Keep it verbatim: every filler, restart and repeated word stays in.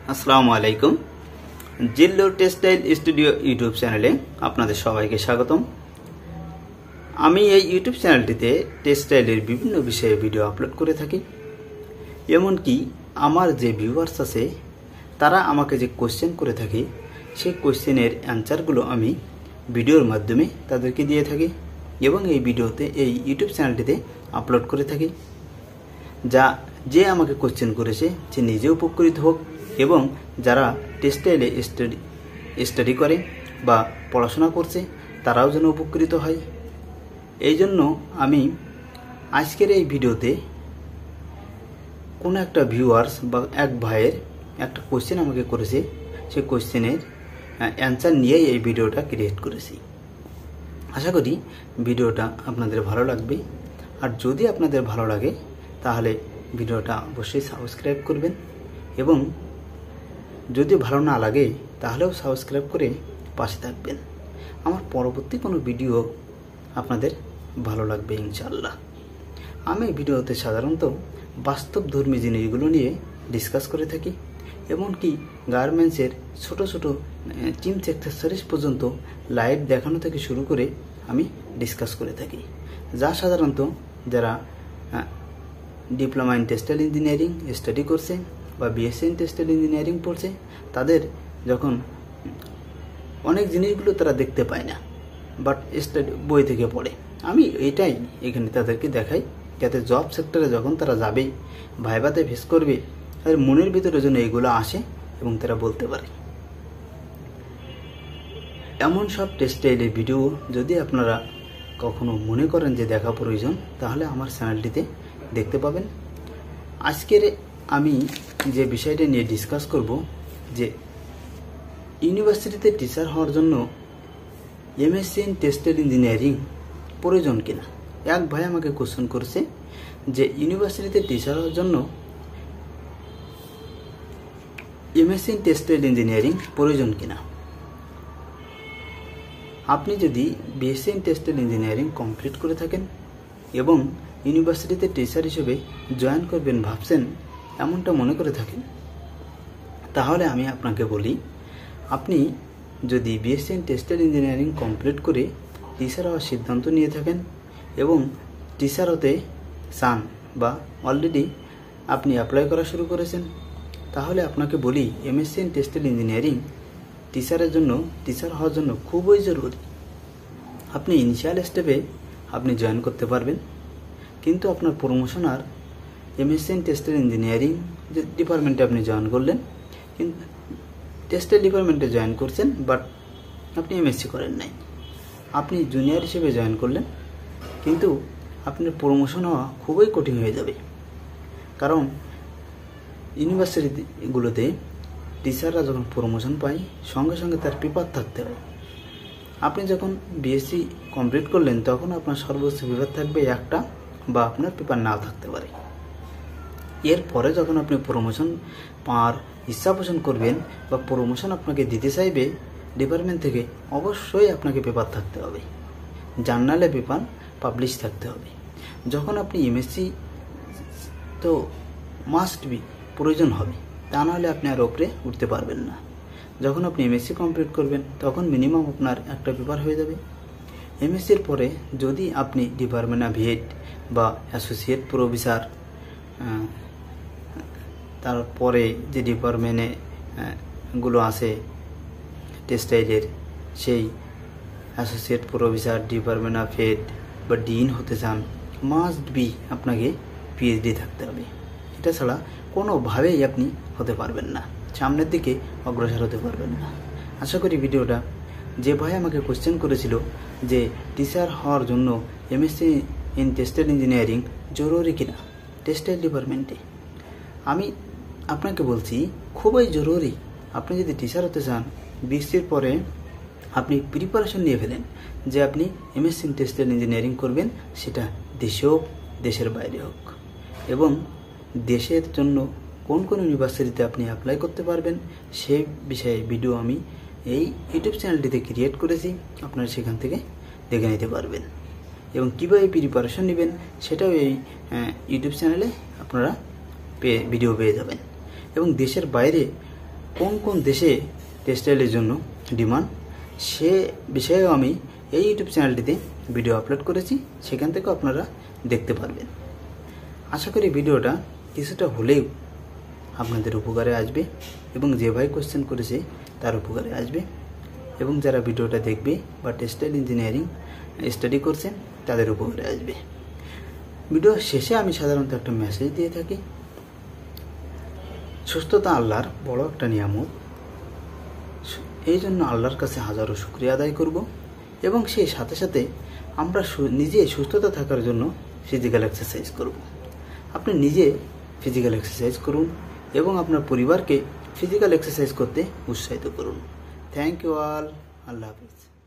আসসালামু আলাইকুম। জিল্লু textile studio YouTube চ্যানেলে আপনাদের সবাইকে স্বাগতম। আমি এই ইউটিউব চ্যানেলটিতে টেক্সটাইলের বিভিন্ন বিষয়ে ভিডিও আপলোড করে থাকি। এমনকি আমার যে ভিউয়ার্স আছে তারা আমাকে যে কোশ্চেন করে থাকে সেই কোশ্চেনের অ্যান্সারগুলো আমি ভিডিওর মাধ্যমে তাদেরকে দিয়ে থাকি এবং এই ভিডিওতে এই ইউটিউব চ্যানেলটিতে আপলোড করে থাকি। যা যে আমাকে কোশ্চেন করেছে সে নিজে উপকৃত হোক এবং যারা টেক্সটাইলে স্টাডি স্টাডি করে বা পড়াশোনা করছে তারাও যেন উপকৃত হয়। এই জন্য আমি আজকের এই ভিডিওতে কোনো একটা ভিউয়ার্স বা এক ভাইয়ের একটা কোশ্চেন আমাকে করেছে, সেই কোশ্চেনের অ্যান্সার নিয়েই এই ভিডিওটা ক্রিয়েট করেছি। আশা করি ভিডিওটা আপনাদের ভালো লাগবে, আর যদি আপনাদের ভালো লাগে তাহলে ভিডিওটা অবশ্যই সাবস্ক্রাইব করবেন এবং যদি ভালো না লাগে তাহলেও সাবস্ক্রাইব করে পাশে থাকবেন। আমার পরবর্তী কোনো ভিডিও আপনাদের ভালো লাগবে ইনশাআল্লাহ। আমি ভিডিওতে সাধারণত বাস্তবধর্মী জিনিসগুলো নিয়ে ডিসকাস করে থাকি, এমনকি গার্মেন্টসের ছোট ছোট চিমস অ্যাক্সেসরিজ পর্যন্ত লাইভ দেখানো থেকে শুরু করে আমি ডিসকাস করে থাকি, যা সাধারণত যারা diploma in textile engineering study করছে বা বিএসসি ইন টেক্সটাইল ইঞ্জিনিয়ারিং পড়ছে তাদের যখন অনেক জিনিসগুলো তারা দেখতে পায় না, বাট স্টাডি বই থেকে পড়ে। আমি এটাই এখানে তাদেরকে দেখাই, যাতে জব সেক্টরে যখন তারা যাবে, ভাইভাতে ফেস করবে, তাদের মনের ভিতরে যেন এইগুলো আসে এবং তারা বলতে পারে। এমন সব টেক্সটাইলের ভিডিও যদি আপনারা কখনো মনে করেন যে দেখা প্রয়োজন, তাহলে আমার চ্যানেলটিতে দেখতে পাবেন। আজকের আমি যে বিষয়টা নিয়ে ডিসকাস করব যে ইউনিভার্সিটিতে টিচার হওয়ার জন্য এমএসসি ইন টেক্সটাইল ইঞ্জিনিয়ারিং প্রয়োজন কিনা। এক ভাই আমাকে কোশ্চেন করেছে যে ইউনিভার্সিটিতে টিচার হওয়ার জন্য এমএসসি ইন টেক্সটাইল ইঞ্জিনিয়ারিং প্রয়োজন কিনা। আপনি যদি BSc in textile engineering complete করে থাকেন এবং ইউনিভার্সিটিতে টিচার হিসেবে জয়েন করবেন ভাবছেন, এমনটা মনে করে থাকেন, তাহলে আমি আপনাকে বলি, আপনি যদি BSc in textile engineering complete করে টিচার হওয়ার সিদ্ধান্ত নিয়ে থাকেন এবং টিচার হতে চান বা অলরেডি আপনি অ্যাপ্লাই করা শুরু করেছেন, তাহলে আপনাকে বলি এমএসসি ইন টেক্সটাইল ইঞ্জিনিয়ারিং টিচারের জন্য টিচার হওয়ার জন্য খুবই জরুরি। আপনি ইনিশিয়াল স্টেপে আপনি জয়েন করতে পারবেন, কিন্তু আপনার প্রমোশন আর এমএসসি ইন টেক্সটাইল ইঞ্জিনিয়ারিং যে ডিপার্টমেন্টে আপনি জয়েন করলেন, কিন্তু টেক্সটাইল ডিপার্টমেন্টে জয়েন করছেন বাট আপনি এমএসসি করেন নাই, আপনি জুনিয়র হিসেবে জয়েন করলেন, কিন্তু আপনার প্রমোশন হওয়া খুবই কঠিন হয়ে যাবে। কারণ ইউনিভার্সিটিগুলোতে টিচাররা যখন প্রমোশন পায় সঙ্গে সঙ্গে তার পেপার থাকতে হয়। আপনি যখন বিএসসি কমপ্লিট করলেন তখন আপনার সর্বোচ্চ পেপার থাকবে একটা, বা আপনার পেপার নাও থাকতে পারে। এরপরে যখন আপনি প্রমোশন পাওয়ার ইচ্ছা পোষণ করবেন বা প্রমোশন আপনাকে দিতে চাইবে ডিপার্টমেন্ট থেকে, অবশ্যই আপনাকে পেপার থাকতে হবে, জার্নালে পেপার পাবলিশ থাকতে হবে। যখন আপনি এমএসসি তো মাস্ট বি প্রয়োজন হবে, তা নাহলে আপনি আর ওপরে উঠতে পারবেন না। যখন আপনি এমএসসি কমপ্লিট করবেন তখন মিনিমাম আপনার একটা পেপার হয়ে যাবে। এমএসসির পরে যদি আপনি ডিপার্টমেন্ট অফ হেড বা অ্যাসোসিয়েট প্রফেসর, তারপরে যে ডিপার্টমেন্টে গুলো আছে টেক্সটাইলের, সেই associate professor, department of head বা ডিন হতে চান, মাস্ট বি আপনাকে পিএইচডি থাকতে হবে। এটা ছাড়া কোনোভাবেই আপনি হতে পারবেন না, সামনের দিকে অগ্রসর হতে পারবেন না। আশা করি ভিডিওটা, যে ভাই আমাকে কোশ্চেন করেছিল যে টিচার হওয়ার জন্য এমএসসি ইন টেক্সটাইল ইঞ্জিনিয়ারিং জরুরি কিনা টেক্সটাইল ডিপার্টমেন্টে, আমি আপনাকে বলছি খুবই জরুরি। আপনি যদি টিচার হতে চান, বিএসসির পরে আপনি প্রিপারেশন নিয়ে ফেলেন যে আপনি এমএসসি ইন টেক্সটাইল ইঞ্জিনিয়ারিং করবেন, সেটা দেশে হোক দেশের বাইরে হোক, এবং দেশের জন্য কোন কোন ইউনিভার্সিটিতে আপনি অ্যাপ্লাই করতে পারবেন সে বিষয়ে ভিডিও আমি এই ইউটিউব চ্যানেলটিতে ক্রিয়েট করেছি, আপনারা সেখান থেকে দেখে নিতে পারবেন। এবং কীভাবে প্রিপারেশন নেবেন সেটাও এই ইউটিউব চ্যানেলে আপনারা পেয়ে ভিডিও পেয়ে যাবেন। এবং দেশের বাইরে কোন কোন দেশে টেক্সটাইলের জন্য ডিমান্ড, সে বিষয়েও আমি এই ইউটিউব চ্যানেলটিতে ভিডিও আপলোড করেছি, সেখান থেকেও আপনারা দেখতে পারবেন। আশা করি ভিডিওটা কিছুটা হলেও আপনাদের উপকারে আসবে এবং যে ভাই কোশ্চেন করেছে তার উপকারে আসবে, এবং যারা ভিডিওটা দেখবে বা টেক্সটাইল ইঞ্জিনিয়ারিং স্টাডি করছেন তাদের উপকারে আসবে। ভিডিও শেষে আমি সাধারণত একটা মেসেজ দিয়ে থাকি, সুস্থতা আল্লাহর বড় একটা নিয়ামত, এই জন্য আল্লাহর কাছে হাজারো শুকরিয়া আদায় করব, এবং সেই সাথে সাথে আমরা নিজে সুস্থতা থাকার জন্য ফিজিক্যাল এক্সারসাইজ করব। আপনি নিজে ফিজিক্যাল এক্সারসাইজ করুন এবং আপনার পরিবারকে ফিজিক্যাল এক্সারসাইজ করতে উৎসাহিত করুন। Thank you all. আল্লাহ হাফিজ।